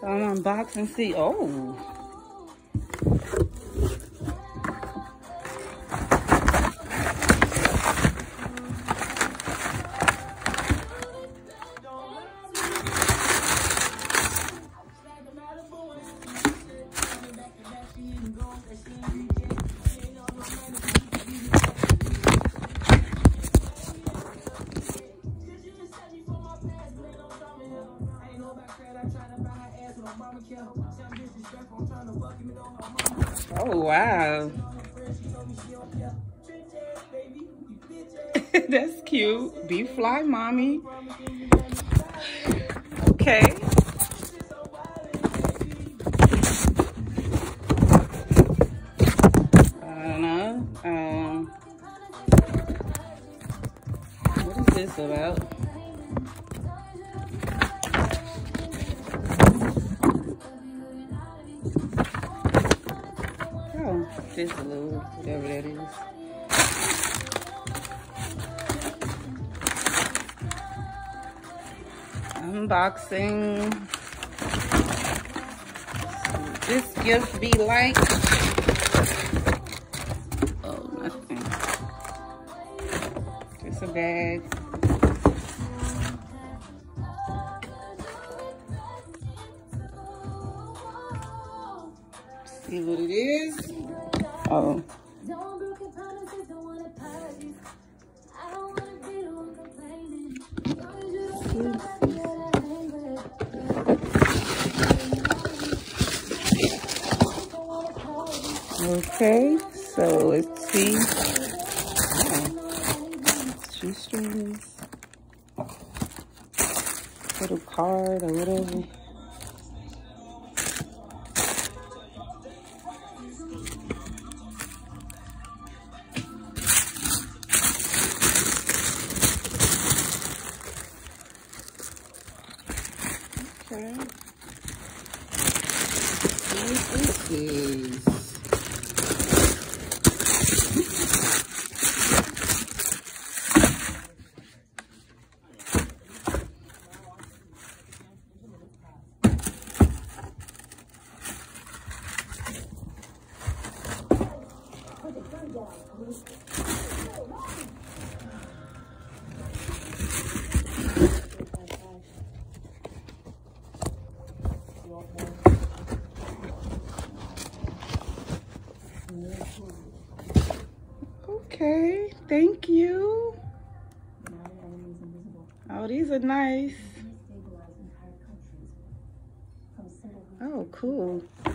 So I'm unboxing and see. Oh. Oh, wow. That's cute. Be fly, mommy. Okay. I don't know. What is this about? Oh, just a little, whatever that is. Unboxing. This gift be like. Oh, nothing. Just a bag. See what it is. Oh. Okay, so let's see. Shoestrings. Little card or whatever. Okay. What is this? Okay, thank you. Oh, these are nice. Oh, cool.